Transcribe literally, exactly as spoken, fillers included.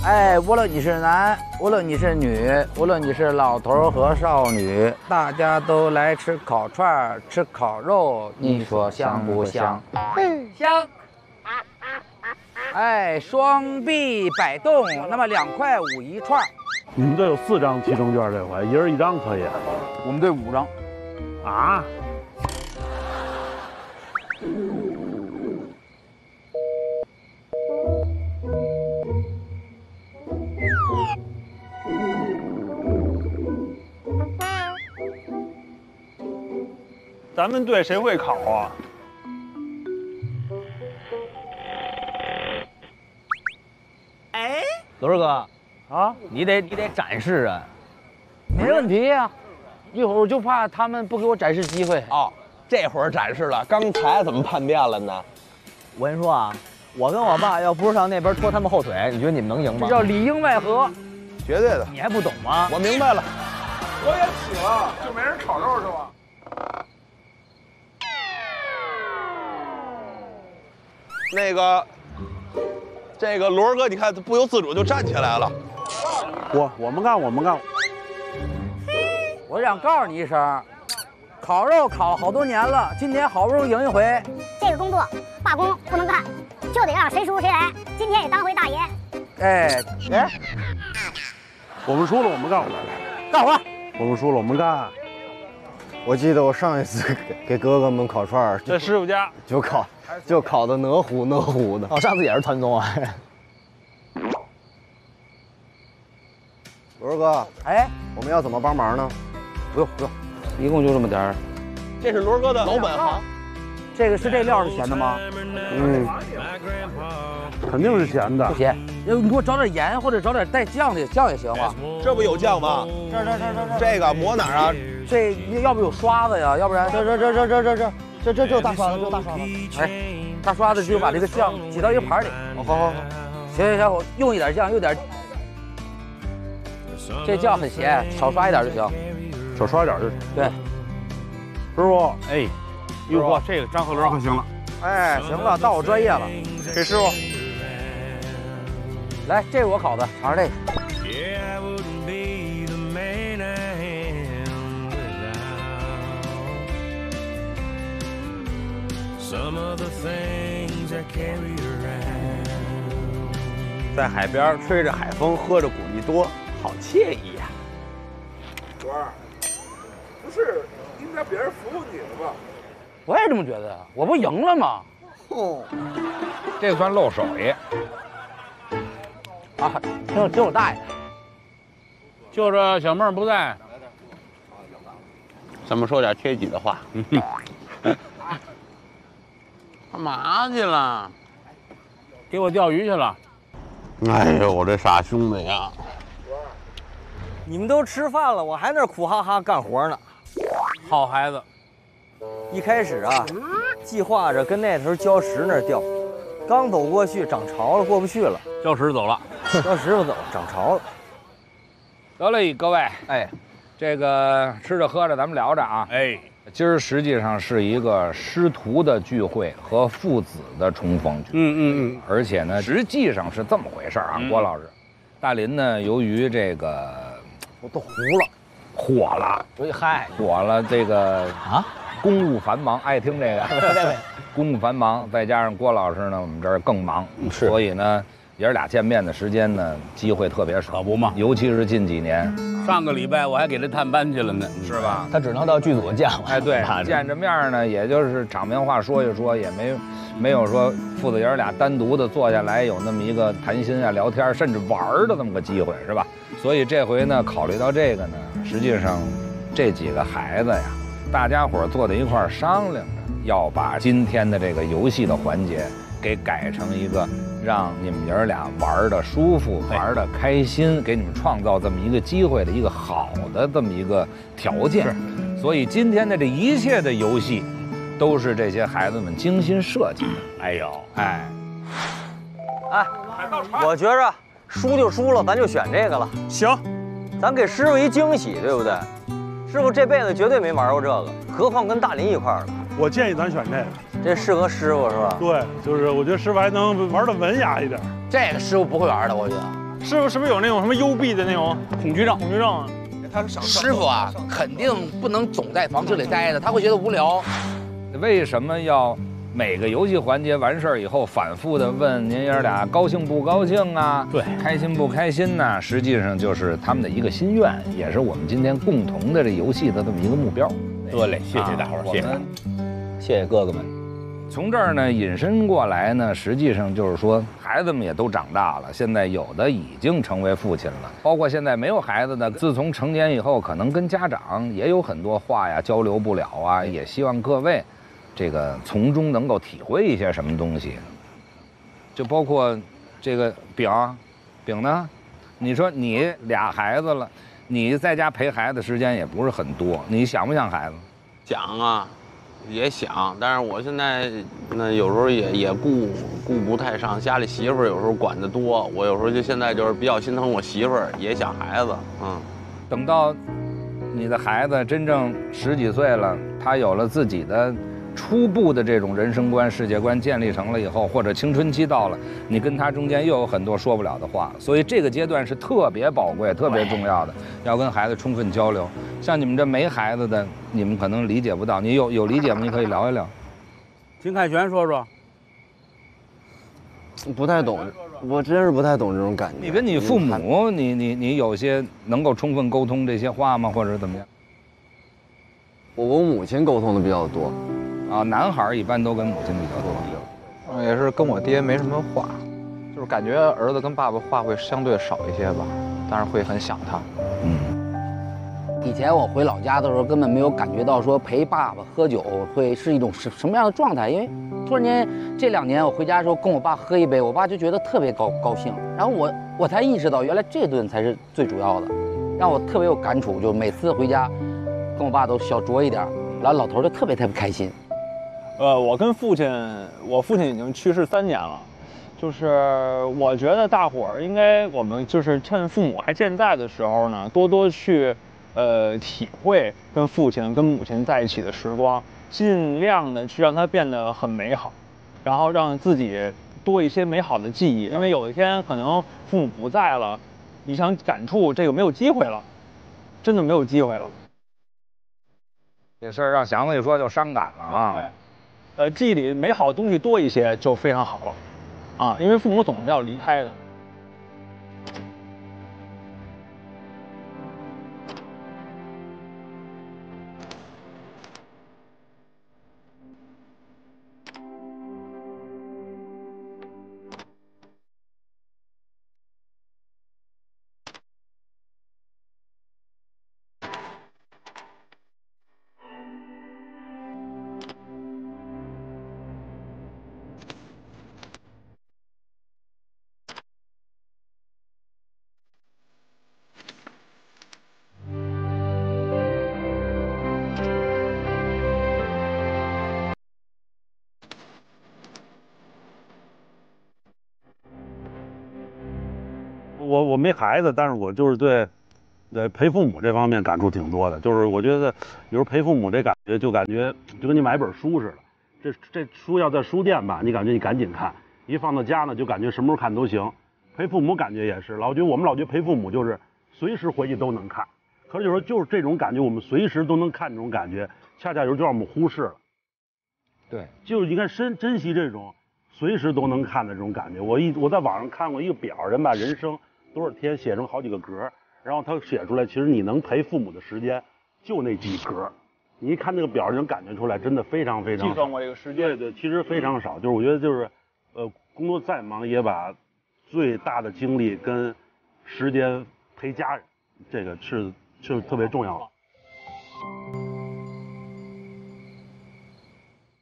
哎，无论你是男，无论你是女，无论你是老头和少女，大家都来吃烤串，吃烤肉，你说香不香？香。哎，双臂摆动，那么两块五一串。 你们队有四张提成券，这回一人一张可以。 我们队五张。 啊？咱们队谁会烤啊？ 哎，罗哥， 啊， 你得你得展示啊， 没问题呀、啊。一会儿我就怕他们不给我展示机会。 哦，这会儿展示了，刚才怎么叛变了呢？ 我跟你说啊，我跟我爸要不是上那边拖他们后腿，你觉得你们能赢吗？ 这叫里应外合， 绝对的。 你还不懂吗？ 我明白了。 我也起了，就没人烤肉是吧？ 那个，这个罗哥，你看不由自主就站起来了。 我我们干，我们干。 我想告诉你一声，烤肉烤好多年了，今天好不容易赢一回。 这个工作罢工不能干，就得让谁输谁来。今天也当回大爷。 哎哎， 我们输了，我们干。 干活。 我们输了，我们干。 我记得我上一次给给哥哥们烤串， 在师傅家就烤就烤的哪糊哪糊的。 哦，上次也是团综啊。 罗哥， 哎， 我们要怎么帮忙呢？ 不用不用，一共就这么点儿。 这是罗哥的老本行。 这个是这料是咸的吗？ 嗯，肯定是咸的。 不咸，你给我找点盐或者找点带酱的酱也行吧？ 这不有酱吗？ 这这这这这个抹哪儿啊？ 这要不有刷子呀？要不然这这这这这这这这这这有大刷子，这有大刷子。 哎，大刷子就把这个酱挤到一个盘里。 好好好， 行行行，我用一点酱，用点。这酱很咸，少刷一点就行。 少刷一点就行。 对， 师傅，哎，哟嚯，这个张鹤伦可行了。 哎，行了，到我专业了。 给师傅， 来，这是我烤的，尝尝这个。 在海边吹着海风，喝着古力多，好惬意呀！ 罗儿，不是应该别人服务你的吧？ 我也这么觉得，我不赢了吗？ 哦， 这算露手艺啊！挺挺我大爷， 就这小妹儿不在， 咱们说点贴己的话。 干嘛去了？给我钓鱼去了。 哎呦，我这傻兄弟呀！ 你们都吃饭了，我还那苦哈哈干活呢。 好孩子， 一开始啊，计划着跟那头礁石那儿钓，刚走过去涨潮了，过不去了， 礁石走了。 礁石不走，涨潮了。 得嘞，各位， 哎， 这个吃着喝着咱们聊着啊。 哎， 今儿实际上是一个师徒的聚会和父子的重逢聚会。 嗯嗯嗯， 而且呢，实际上是这么回事啊， 嗯、 郭老师，大林呢，由于这个我都糊了， 火了， 所以嗨， 火了，这个啊， 公务繁忙，爱听这个，公务繁忙，再加上郭老师呢，我们这儿更忙， 是， 所以呢，爷儿俩见面的时间呢，机会特别少， 可不嘛， 尤其是近几年。 上个礼拜我还给他探班去了呢， 是吧？ 他只能到剧组见我。 哎，对，见着面呢，也就是场面话说一说，也没没有说父子爷儿俩单独的坐下来有那么一个谈心啊、聊天，甚至玩的这么个机会，是吧？所以这回呢，考虑到这个呢，实际上这几个孩子呀，大家伙坐在一块儿商量着，要把今天的这个游戏的环节给改成一个让你们爷儿俩玩的舒服、玩的开心，给你们创造这么一个机会的一个好的这么一个条件。所以今天的这一切的游戏，都是这些孩子们精心设计的。 哎呦， 哎， 哎，我觉着输就输了，咱就选这个了。 行， 咱给师傅一惊喜，对不对？师傅这辈子绝对没玩过这个，何况跟大林一块儿的。 我建议咱选这个， 这适合师傅是吧？ 对，就是我觉得师傅还能玩的文雅一点。 这个师傅不会玩的，我觉得。 师傅是不是有那种什么幽闭的那种恐惧症？恐惧症啊？ 师傅啊，肯定不能总在房车里待着，他会觉得无聊。 为什么要每个游戏环节完事儿以后反复的问您爷俩高兴不高兴啊？ 对， 开心不开心呐、啊？实际上就是他们的一个心愿，也是我们今天共同的这游戏的这么一个目标。 得嘞，谢谢大伙儿，谢谢， 谢谢哥哥们。从这儿呢引申过来呢，实际上就是说，孩子们也都长大了，现在有的已经成为父亲了，包括现在没有孩子的，自从成年以后，可能跟家长也有很多话呀交流不了啊，也希望各位这个从中能够体会一些什么东西。就包括这个丙，丙呢，你说你俩孩子了，你在家陪孩子时间也不是很多，你想不想孩子？ 想啊。也想，但是我现在那有时候也也顾顾不太上，家里媳妇儿有时候管得多，我有时候就现在就是比较心疼我媳妇儿，也想孩子，嗯。 等到你的孩子真正十几岁了，他有了自己的初步的这种人生观、世界观建立成了以后，或者青春期到了，你跟他中间又有很多说不了的话，所以这个阶段是特别宝贵、特别重要的，要跟孩子充分交流。像你们这没孩子的，你们可能理解不到。你有有理解吗？你可以聊一聊。 金凯旋说说。 不太懂，我真是不太懂这种感觉。 你跟你父母，你你你有些能够充分沟通这些话吗？或者怎么样？ 我跟我母亲沟通的比较多。 啊，男孩一般都跟母亲比较多。 也是跟我爹没什么话，就是感觉儿子跟爸爸话会相对少一些吧，但是会很想他。 嗯。 以前我回老家的时候，根本没有感觉到说陪爸爸喝酒会是一种什什么样的状态，因为突然间这两年我回家的时候跟我爸喝一杯，我爸就觉得特别高高兴，然后我我才意识到原来这顿才是最主要的，让我特别有感触。就每次回家跟我爸都小酌一点，然后老头就特别特别开心。 呃，我跟父亲，我父亲已经去世三年了，就是我觉得大伙儿应该，我们就是趁父母还健在的时候呢，多多去。呃，体会跟父亲、跟母亲在一起的时光，尽量的去让它变得很美好，然后让自己多一些美好的记忆。因为有一天可能父母不在了，你想感触这个没有机会了，真的没有机会了。 这事儿让祥子一说就伤感了啊。 呃，记忆里美好的东西多一些就非常好了，啊，因为父母总是要离开的。 我我没孩子，但是我就是对，对陪父母这方面感触挺多的。就是我觉得有时候陪父母这感觉，就感觉就跟你买本书似的。这这书要在书店吧，你感觉你赶紧看；一放到家呢，就感觉什么时候看都行。陪父母感觉也是，老觉得我们老觉得陪父母就是随时回去都能看，可是有时候就是这种感觉，我们随时都能看这种感觉，恰恰有时候就让我们忽视了。 对， 就是应该珍珍惜这种随时都能看的这种感觉。我一我在网上看过一个表，人把人生多少天写成好几个格，然后他写出来，其实你能陪父母的时间就那几格。你一看那个表，就能感觉出来，真的非常非常少。 计算过这个时间， 对对，其实非常少。就是我觉得就是，呃，工作再忙，也把最大的精力跟时间陪家人，这个是是特别重要的。